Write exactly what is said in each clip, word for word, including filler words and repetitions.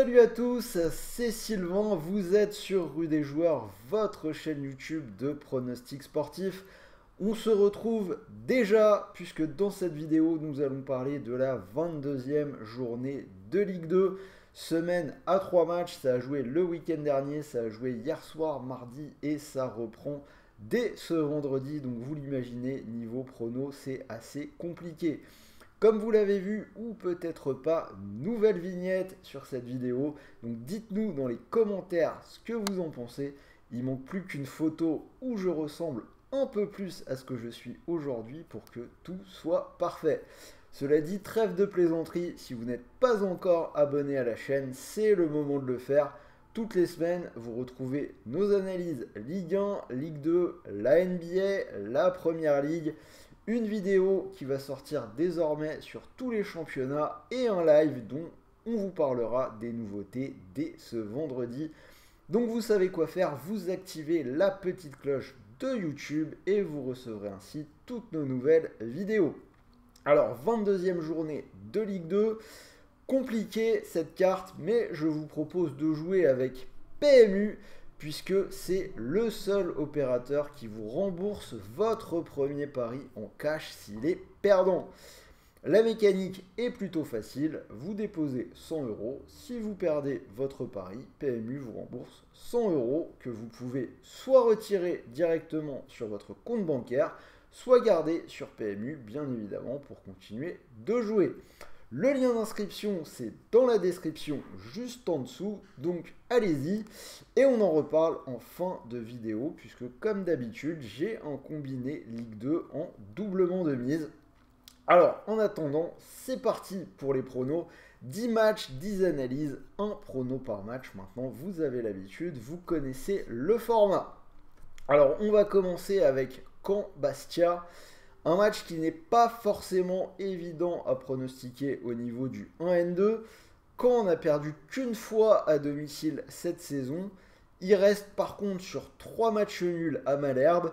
Salut à tous, c'est Sylvain, vous êtes sur Rue des Joueurs, votre chaîne YouTube de pronostics sportifs. On se retrouve déjà, puisque dans cette vidéo, nous allons parler de la vingt-deuxième journée de Ligue deux. Semaine à trois matchs, ça a joué le week-end dernier, ça a joué hier soir, mardi, et ça reprend dès ce vendredi. Donc vous l'imaginez, niveau prono, c'est assez compliqué. Comme vous l'avez vu, ou peut-être pas, nouvelle vignette sur cette vidéo. Donc dites-nous dans les commentaires ce que vous en pensez. Il manque plus qu'une photo où je ressemble un peu plus à ce que je suis aujourd'hui pour que tout soit parfait. Cela dit, trêve de plaisanterie, si vous n'êtes pas encore abonné à la chaîne, c'est le moment de le faire. Toutes les semaines, vous retrouvez nos analyses Ligue un, Ligue deux, la N B A, la Première Ligue. Une vidéo qui va sortir désormais sur tous les championnats et un live dont on vous parlera des nouveautés dès ce vendredi. Donc vous savez quoi faire, vous activez la petite cloche de YouTube et vous recevrez ainsi toutes nos nouvelles vidéos. Alors vingt-deuxième journée de Ligue deux, compliqué cette carte, mais je vous propose de jouer avec P M U, puisque c'est le seul opérateur qui vous rembourse votre premier pari en cash s'il est perdant. La mécanique est plutôt facile, vous déposez cent euros, si vous perdez votre pari, P M U vous rembourse cent euros que vous pouvez soit retirer directement sur votre compte bancaire, soit garder sur P M U bien évidemment pour continuer de jouer. Le lien d'inscription, c'est dans la description juste en dessous, donc allez-y. Et on en reparle en fin de vidéo, puisque comme d'habitude, j'ai un combiné Ligue deux en doublement de mise. Alors, en attendant, c'est parti pour les pronos. dix matchs, dix analyses, un prono par match. Maintenant, vous avez l'habitude, vous connaissez le format. Alors, on va commencer avec Caen-Bastia. Un match qui n'est pas forcément évident à pronostiquer au niveau du un N deux. Caen n'a perdu qu'une fois à domicile cette saison. Il reste par contre sur trois matchs nuls à Malherbe.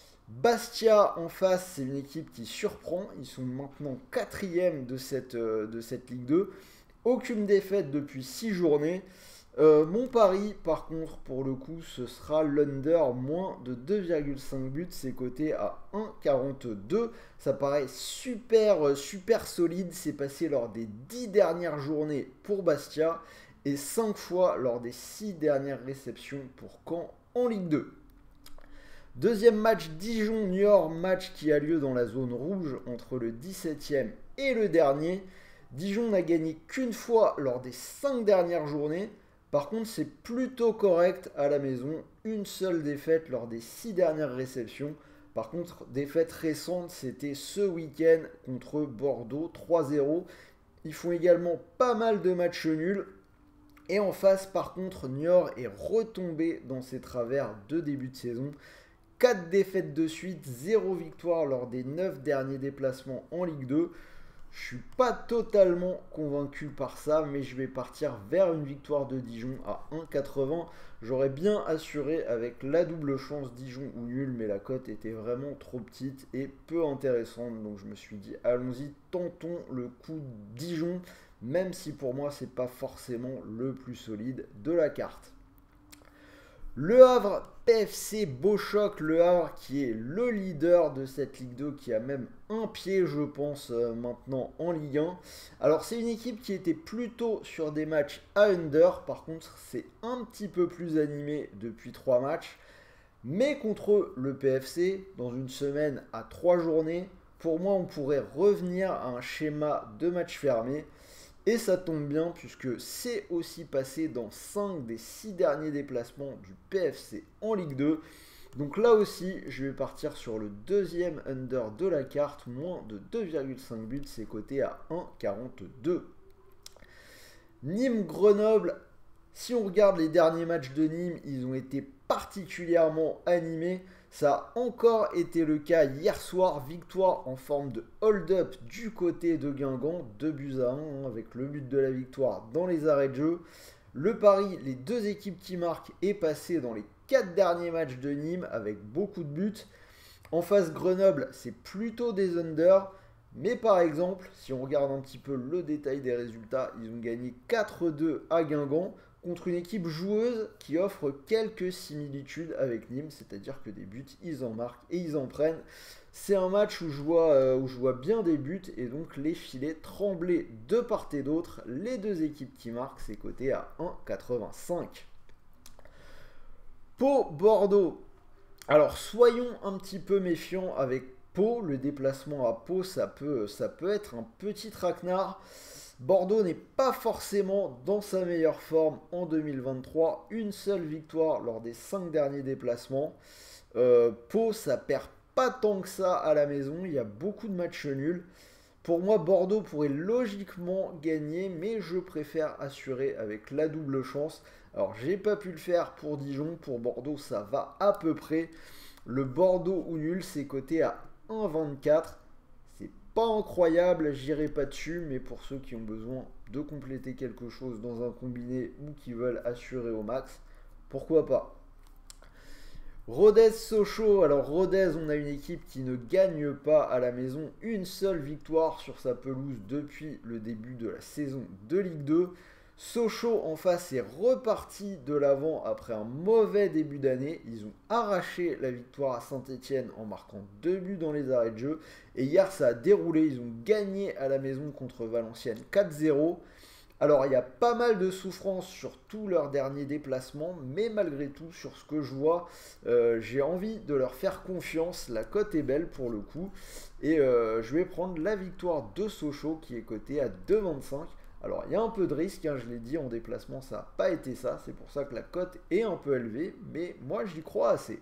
Bastia en face, c'est une équipe qui surprend. Ils sont maintenant quatrième de cette, euh, de cette Ligue deux. Aucune défaite depuis six journées. Euh, mon pari, par contre, pour le coup, ce sera l'under moins de deux virgule cinq buts. C'est coté à un virgule quarante-deux. Ça paraît super, super solide. C'est passé lors des dix dernières journées pour Bastia et cinq fois lors des six dernières réceptions pour Caen en Ligue deux. Deuxième match, Dijon-Niort, match qui a lieu dans la zone rouge entre le dix-septième et le dernier. Dijon n'a gagné qu'une fois lors des cinq dernières journées. Par contre, c'est plutôt correct à la maison. Une seule défaite lors des six dernières réceptions. Par contre, défaite récente, c'était ce week-end contre Bordeaux, trois zéro. Ils font également pas mal de matchs nuls. Et en face, par contre, Niort est retombé dans ses travers de début de saison. quatre défaites de suite, zéro victoire lors des neuf derniers déplacements en Ligue deux. Je ne suis pas totalement convaincu par ça, mais je vais partir vers une victoire de Dijon à un virgule quatre-vingts. J'aurais bien assuré avec la double chance Dijon ou nul, mais la cote était vraiment trop petite et peu intéressante. Donc je me suis dit, allons-y, tentons le coup Dijon, même si pour moi, ce n'est pas forcément le plus solide de la carte. Le Havre, P F C, beau choc, le Havre qui est le leader de cette Ligue deux, qui a même un pied, je pense, euh, maintenant en Ligue un. Alors c'est une équipe qui était plutôt sur des matchs à under, par contre c'est un petit peu plus animé depuis trois matchs. Mais contre le P F C, dans une semaine à trois journées, pour moi on pourrait revenir à un schéma de match fermé. Et ça tombe bien puisque c'est aussi passé dans cinq des six derniers déplacements du P F C en Ligue deux. Donc là aussi, je vais partir sur le deuxième under de la carte, moins de deux virgule cinq buts, c'est coté à un virgule quarante-deux. Nîmes-Grenoble, si on regarde les derniers matchs de Nîmes, ils ont été particulièrement animés. Ça a encore été le cas hier soir, victoire en forme de hold-up du côté de Guingamp, deux buts à un, hein, avec le but de la victoire dans les arrêts de jeu. Le pari, les deux équipes qui marquent, est passé dans les quatre derniers matchs de Nîmes avec beaucoup de buts. En face Grenoble, c'est plutôt des under, Mais par exemple, si on regarde un petit peu le détail des résultats, ils ont gagné quatre deux à Guingamp contre une équipe joueuse qui offre quelques similitudes avec Nîmes, c'est-à-dire que des buts, ils en marquent et ils en prennent. C'est un match où je, vois, euh, où je vois bien des buts et donc les filets trembler de part et d'autre. Les deux équipes qui marquent, c'est coté à un virgule quatre-vingt-cinq. Pau-Bordeaux. Alors soyons un petit peu méfiants avec Pau. Le déplacement à Pau, ça peut, ça peut être un petit traquenard. Bordeaux n'est pas forcément dans sa meilleure forme en deux mille vingt-trois. Une seule victoire lors des cinq derniers déplacements. Euh, Pau, ça perd pas tant que ça à la maison. Il y a beaucoup de matchs nuls. Pour moi, Bordeaux pourrait logiquement gagner, mais je préfère assurer avec la double chance. Alors, j'ai pas pu le faire pour Dijon. Pour Bordeaux, ça va à peu près. Le Bordeaux ou nul, c'est coté à un virgule vingt-quatre. C'est pas incroyable, j'irai pas dessus, mais pour ceux qui ont besoin de compléter quelque chose dans un combiné ou qui veulent assurer au max, pourquoi pas. Rodez-Sochaux. Alors Rodez, on a une équipe qui ne gagne pas à la maison. Une seule victoire sur sa pelouse depuis le début de la saison de Ligue deux. Sochaux en face est reparti de l'avant après un mauvais début d'année. Ils ont arraché la victoire à Saint-Etienne en marquant deux buts dans les arrêts de jeu. Et hier ça a déroulé, ils ont gagné à la maison contre Valenciennes quatre zéro. Alors il y a pas mal de souffrance sur tous leurs derniers déplacements, mais malgré tout sur ce que je vois, euh, j'ai envie de leur faire confiance. La cote est belle pour le coup. Et euh, je vais prendre la victoire de Sochaux qui est cotée à deux virgule vingt-cinq. Alors il y a un peu de risque, hein, je l'ai dit en déplacement, ça n'a pas été ça, c'est pour ça que la cote est un peu élevée, mais moi j'y crois assez.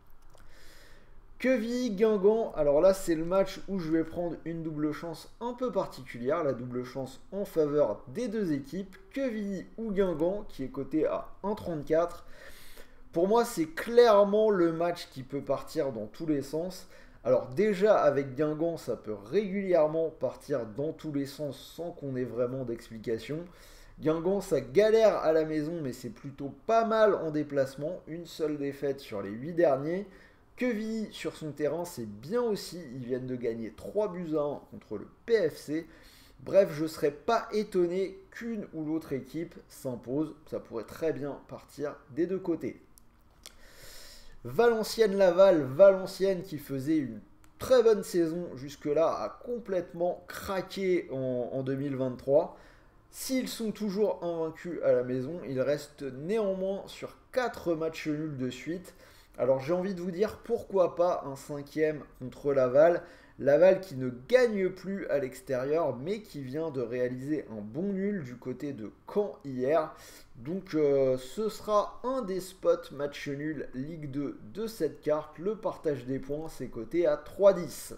Quevilly-Guingamp, alors là c'est le match où je vais prendre une double chance un peu particulière, la double chance en faveur des deux équipes, Quevilly ou Guingamp qui est coté à un virgule trente-quatre. Pour moi c'est clairement le match qui peut partir dans tous les sens. Alors déjà avec Guingamp ça peut régulièrement partir dans tous les sens sans qu'on ait vraiment d'explication. Guingamp ça galère à la maison mais c'est plutôt pas mal en déplacement, une seule défaite sur les huit derniers. Quevilly sur son terrain c'est bien aussi, ils viennent de gagner trois buts à un contre le P F C. Bref, je ne serais pas étonné qu'une ou l'autre équipe s'impose, ça pourrait très bien partir des deux côtés. Valenciennes-Laval, Valenciennes qui faisait une très bonne saison jusque-là a complètement craqué en, en deux mille vingt-trois. S'ils sont toujours invaincus à la maison, ils restent néanmoins sur quatre matchs nuls de suite. Alors j'ai envie de vous dire pourquoi pas un cinquième contre Laval. Laval qui ne gagne plus à l'extérieur mais qui vient de réaliser un bon nul du côté de Caen hier. Donc euh, ce sera un des spots match nul Ligue deux de cette carte. Le partage des points c'est coté à trois virgule dix.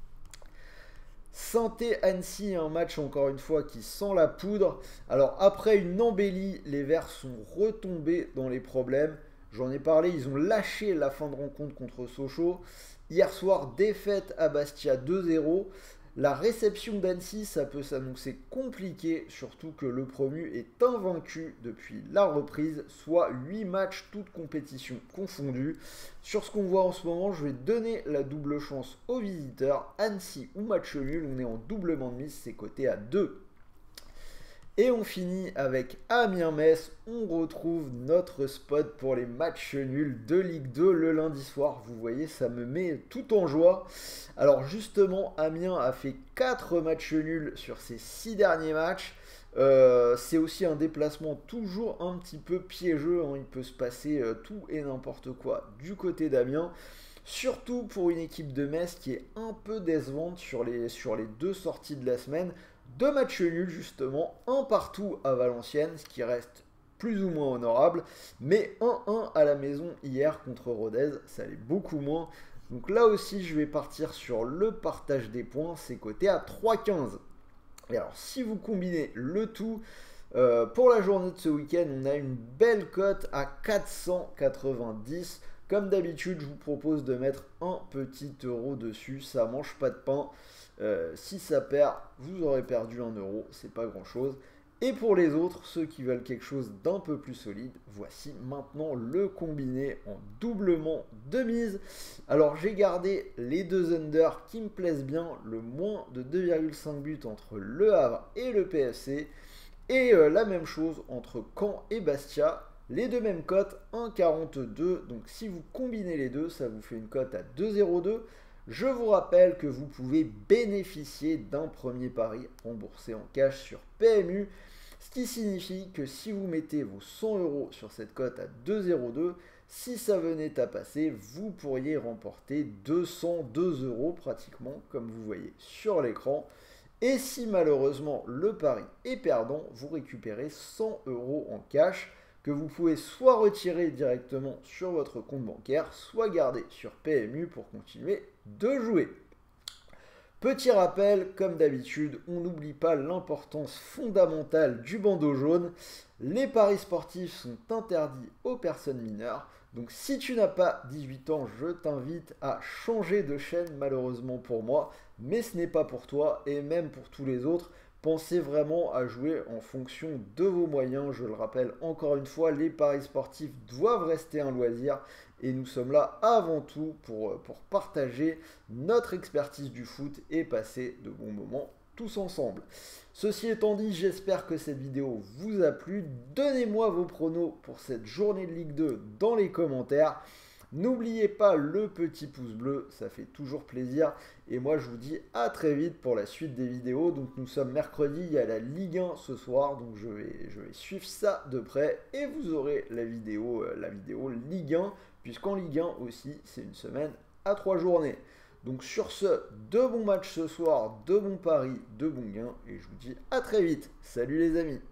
Saint-Étienne-Annecy, un match encore une fois qui sent la poudre. Alors après une embellie, les Verts sont retombés dans les problèmes. J'en ai parlé, ils ont lâché la fin de rencontre contre Sochaux. Hier soir, défaite à Bastia deux zéro. La réception d'Annecy, ça peut s'annoncer compliqué, surtout que le promu est invaincu depuis la reprise, soit huit matchs, toutes compétitions confondues. Sur ce qu'on voit en ce moment, je vais donner la double chance aux visiteurs. Annecy ou match nul, on est en doublement de mise, c'est coté à deux. Et on finit avec Amiens-Metz. On retrouve notre spot pour les matchs nuls de Ligue deux le lundi soir. Vous voyez, ça me met tout en joie. Alors justement, Amiens a fait quatre matchs nuls sur ses six derniers matchs. Euh, c'est aussi un déplacement toujours un petit peu piégeux, hein. Il peut se passer euh, tout et n'importe quoi du côté d'Amiens. Surtout pour une équipe de Metz qui est un peu décevante sur les, sur les deux sorties de la semaine. Deux matchs nuls justement, un partout à Valenciennes, ce qui reste plus ou moins honorable, mais un un à la maison hier contre Rodez, ça allait beaucoup moins. Donc là aussi je vais partir sur le partage des points, c'est coté à trois virgule quinze. Et alors si vous combinez le tout, euh, pour la journée de ce week-end, on a une belle cote à quatre cent quatre-vingt-dix. Comme d'habitude, je vous propose de mettre un petit euro dessus, ça mange pas de pain. Euh, si ça perd, vous aurez perdu un euro, c'est pas grand chose. Et pour les autres, ceux qui veulent quelque chose d'un peu plus solide, voici maintenant le combiné en doublement de mise. Alors j'ai gardé les deux under qui me plaisent bien, le moins de deux virgule cinq buts entre Le Havre et le P F C, et euh, la même chose entre Caen et Bastia. Les deux mêmes cotes, un virgule quarante-deux, donc si vous combinez les deux, ça vous fait une cote à deux virgule zéro deux. Je vous rappelle que vous pouvez bénéficier d'un premier pari remboursé en cash sur P M U, ce qui signifie que si vous mettez vos cent euros sur cette cote à deux virgule zéro deux, si ça venait à passer, vous pourriez remporter deux cent deux euros pratiquement, comme vous voyez sur l'écran. Et si malheureusement le pari est perdant, vous récupérez cent euros en cash que vous pouvez soit retirer directement sur votre compte bancaire, soit garder sur P M U pour continuer de jouer. Petit rappel, comme d'habitude, on n'oublie pas l'importance fondamentale du bandeau jaune. Les paris sportifs sont interdits aux personnes mineures. Donc si tu n'as pas dix-huit ans, je t'invite à changer de chaîne, malheureusement pour moi. Mais ce n'est pas pour toi et même pour tous les autres. Pensez vraiment à jouer en fonction de vos moyens. Je le rappelle encore une fois, les paris sportifs doivent rester un loisir. Et nous sommes là avant tout pour, pour partager notre expertise du foot et passer de bons moments tous ensemble. Ceci étant dit, j'espère que cette vidéo vous a plu. Donnez-moi vos pronos pour cette journée de Ligue deux dans les commentaires. N'oubliez pas le petit pouce bleu, ça fait toujours plaisir. Et moi, je vous dis à très vite pour la suite des vidéos. Donc, nous sommes mercredi, il y a la Ligue un ce soir. Donc, je vais, je vais suivre ça de près. Et vous aurez la vidéo, la vidéo Ligue un. Puisqu'en Ligue un aussi, c'est une semaine à trois journées. Donc, sur ce, de bons matchs ce soir, de bons paris, de bons gains. Et je vous dis à très vite. Salut les amis!